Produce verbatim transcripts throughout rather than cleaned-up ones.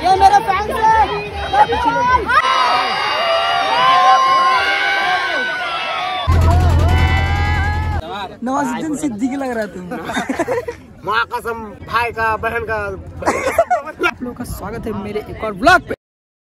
ये मेरे फैंस हैं। नवाजुद्दीन सिद्दीकी लग रहा है तुम। माँ कसम भाई का बहन का। आप लोगों का स्वागत है मेरे एक और ब्लॉग पे।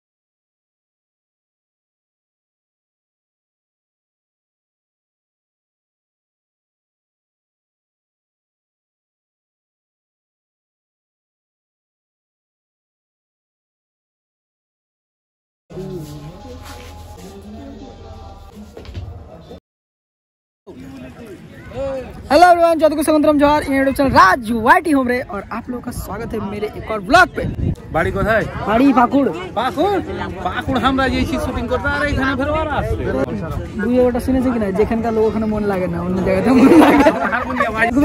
हेलो एवरीवन, ज्योति समुद्रम जोहार, YouTube channel Raju YT home रे और आप लोगों का स्वागत है मेरे एक और ब्लॉग पे। বাড়ি কোথায়? বাড়ি পাকুড়। পাকুড় পাকুড় আমরা যেই শুটিং করতে আর এখানে ফেরবার আসছে দুই ওটা শুনেছে কিনা যেখানকার লোক ওখানে মন লাগে না, অন্য জায়গাতে মন লাগে। হারমোনিয়াম বাজে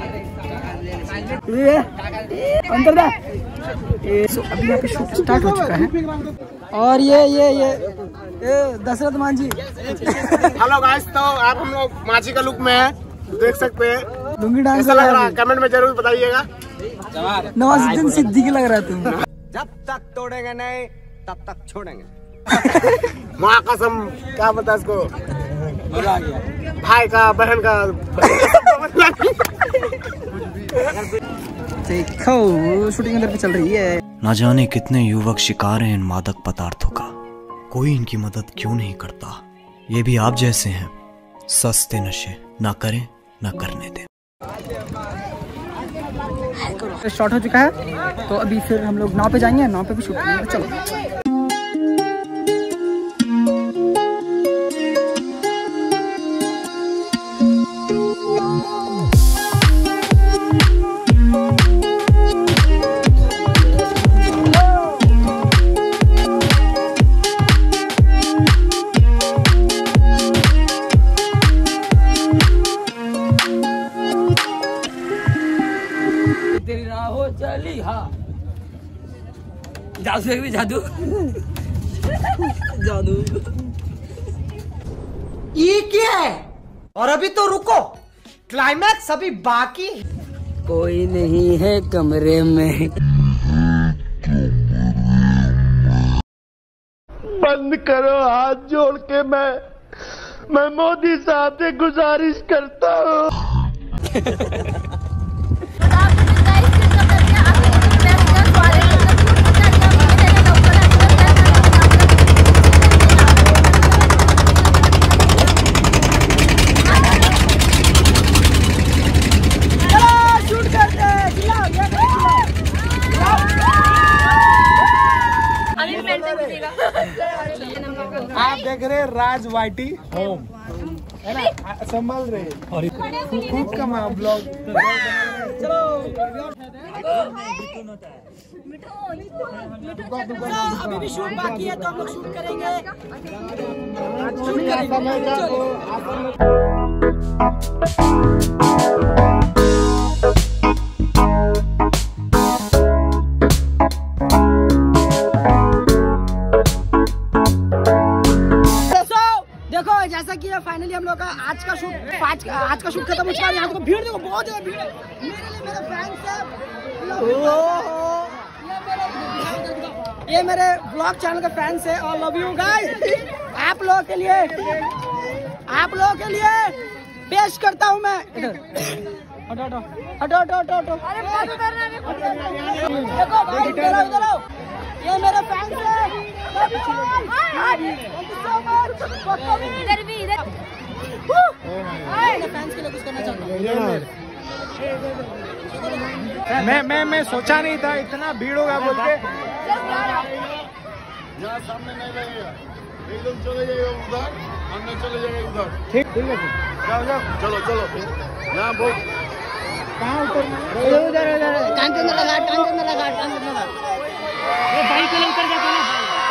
ये अंदर दा। ये अभी यहाँ पे शूट स्टार्ट हो चुका है और ये ये ये ये दशरथ मांझी। हेलो गाइस, तो आप हम लोग मांझी का लुक में है, देख सकते हैं। लुंगी डांस कैसा लग रहा है कमेंट में जरूर बताइएगा। नवाजुद्दीन सिद्दीकी लग रहा है तुम। जब तक तोड़ेंगे नहीं तब तक छोड़ेंगे। माँ कसम क्या बता इसको, मजा आ गया। भाई का बहन का। देखो शूटिंग इधर पे चल रही है। ना जाने कितने युवक शिकार हैं इन मादक पदार्थों का, कोई इनकी मदद क्यों नहीं करता। ये भी आप जैसे हैं, सस्ते नशे ना करें ना करने दें। शॉट हो चुका है तो अभी फिर हम लोग नाव पे जाएंगे, नाव पे भी शूट करेंगे। चलो तेरी राहो चली। हाँ जादू है भी जादू जादू। ये क्या है? और अभी तो रुको, क्लाइमैक्स अभी बाकी। कोई नहीं है कमरे में। बंद करो हाथ जोड़ के, मैं मैं मोदी साहब से गुजारिश करता हूँ। आप देख रहे राज वाईटी होम, है ना? संभल रहे खूब कमा ब्लॉग। चलो अभी भी शूट बाकी है तो हम लोग शूट करेंगे। शूट करेंगे। देखो जैसा कि फाइनली हम लोग का आज का शूट आज, आज का शूट खत्म हो चुका है। यहाँ देखो भीड़, देखो बहुत ज्यादा भीड़ है। मेरे लिए मेरे फैंस हैं, ये मेरे ब्लॉग चैनल के फैंस है और लव यू गाइस। आप लोगों के लिए आप लोगों के लिए पेश करता हूँ मैं। हटो हटो हटो हटो हटो हटो। देखो भाई इधर आओ, इधर आओ। ये मेरे फैंस हैं। इधर भी इधर फैंस के लिए कुछ करना चाहता हूँ। मैं मैं मैं सोचा नहीं था इतना भीड़ होगा बोल के। यहाँ सामने नहीं लगेगा, एकदम चले जाएगा उधर, हमने चले जाएगा उधर। ठीक ठीक है, जाओ जाओ, चलो चलो। यहाँ बहुत कहाँ उतरना? उधर उधर कान के अंदर लगा, कान के अंदर लगा, कान के अंदर लगा। ये बाइक के उतर जाता है।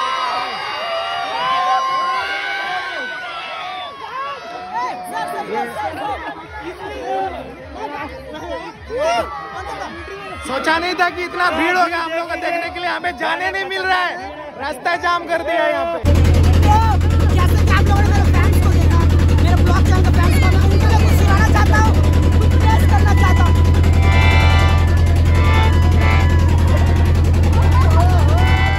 सोचा नहीं था कि इतना भीड़ होगा हम लोग को देखने के लिए। हमें जाने नहीं मिल रहा है, रास्ता जाम कर दिया यहाँ पे। जैसे कि आप लोगों ने मेरे फैंस को देखा, मेरे ब्लॉग चैनल के फैंस को, मैं उनके लिए कुछ सुनाना चाहता हूँ, कुछ पेश करना चाहता हूँ।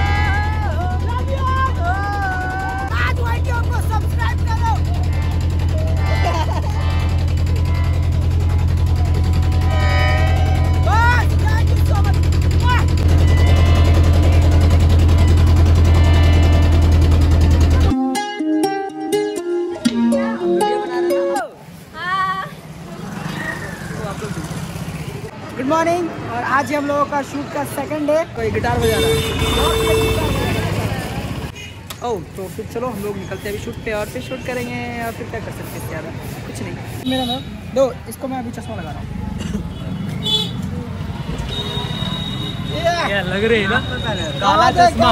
आज ही हम लोगों का शूट का सेकंड डे। कोई गिटार बजा रहा है। ओह तो फिर चलो हम लोग निकलते हैं अभी शूट पे, और फिर शूट करेंगे और फिर क्या कर सकते हैं, ज़्यादा कुछ नहीं। मेरा नाम दो, इसको मैं अभी चश्मा लगा रहा हूँ। क्या लग रही है ना, काला चश्मा।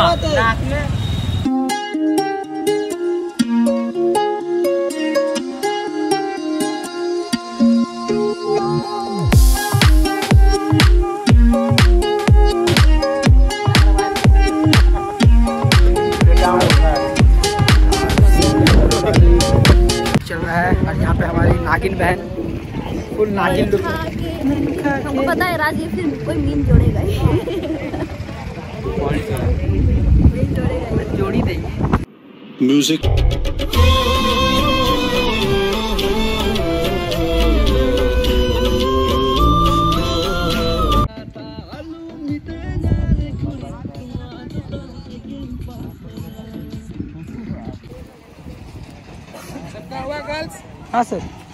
चल रहा है और यहाँ पे हमारी नागिन बहन फुल नागिन लुक। हमको पता है राज ये फिर कोई मीम जोड़ेगा ही। जोड़ी देंगे म्यूजिक। हाँ सर।